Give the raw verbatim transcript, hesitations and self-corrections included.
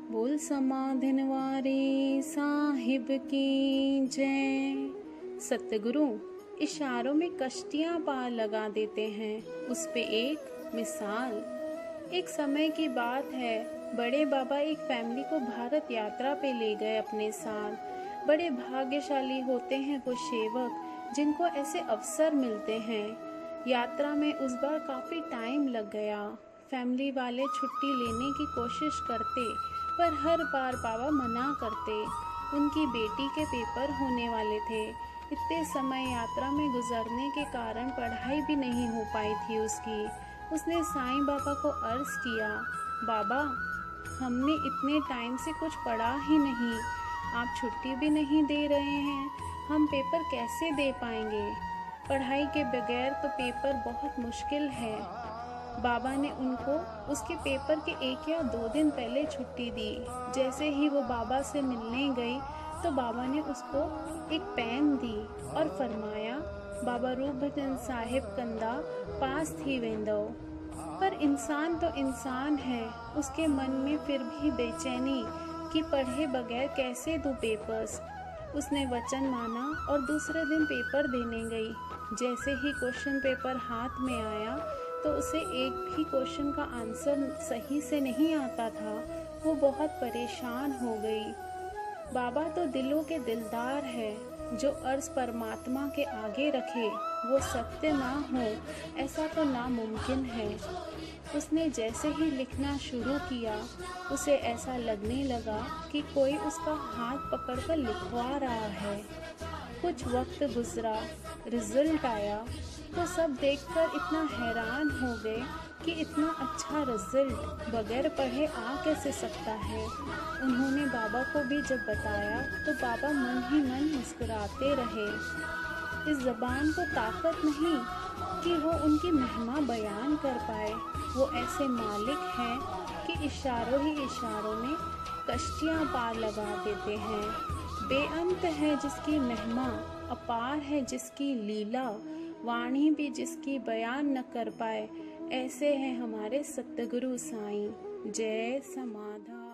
बोल समाधिन वारे साहिब की जय। सतगुरु इशारों में कश्तियां पार लगा देते हैं। उस पे एक मिसाल। एक समय की बात है, बड़े बाबा एक फैमिली को भारत यात्रा पे ले गए अपने साथ। बड़े भाग्यशाली होते हैं वो सेवक जिनको ऐसे अवसर मिलते हैं। यात्रा में उस बार काफ़ी टाइम लग गया। फैमिली वाले छुट्टी लेने की कोशिश करते पर हर बार बाबा मना करते। उनकी बेटी के पेपर होने वाले थे। इतने समय यात्रा में गुजरने के कारण पढ़ाई भी नहीं हो पाई थी उसकी। उसने साईं बाबा को अर्ज किया, बाबा हमने इतने टाइम से कुछ पढ़ा ही नहीं, आप छुट्टी भी नहीं दे रहे हैं, हम पेपर कैसे दे पाएंगे? पढ़ाई के बगैर तो पेपर बहुत मुश्किल है। बाबा ने उनको उसके पेपर के एक या दो दिन पहले छुट्टी दी। जैसे ही वो बाबा से मिलने गई तो बाबा ने उसको एक पेन दी और फरमाया, बाबा रूप भजन साहिब कंदा पास थी वेंदो। पर इंसान तो इंसान है, उसके मन में फिर भी बेचैनी कि पढ़े बगैर कैसे दूं पेपर्स। उसने वचन माना और दूसरे दिन पेपर देने गई। जैसे ही क्वेश्चन पेपर हाथ में आया तो उसे एक भी क्वेश्चन का आंसर सही से नहीं आता था। वो बहुत परेशान हो गई। बाबा तो दिलों के दिलदार है, जो अर्ज परमात्मा के आगे रखे वो सत्य ना हो ऐसा तो नामुमकिन है। उसने जैसे ही लिखना शुरू किया उसे ऐसा लगने लगा कि कोई उसका हाथ पकड़कर लिखवा रहा है। कुछ वक्त गुजरा, रिजल्ट आया तो सब देखकर इतना हैरान हो गए कि इतना अच्छा रिजल्ट बगैर पढ़े आ कैसे सकता है। उन्होंने बाबा को भी जब बताया तो बाबा मन ही मन मुस्कुराते रहे। इस ज़बान को ताकत नहीं कि वो उनकी महिमा बयान कर पाए। वो ऐसे मालिक हैं कि इशारों ही इशारों में कश्तियाँ पार लगा देते हैं। बेअंत है जिसकी महिमा, अपार है जिसकी लीला, वाणी भी जिसकी बयान न कर पाए। ऐसे हैं हमारे सतगुरु साईं। जय समाधा।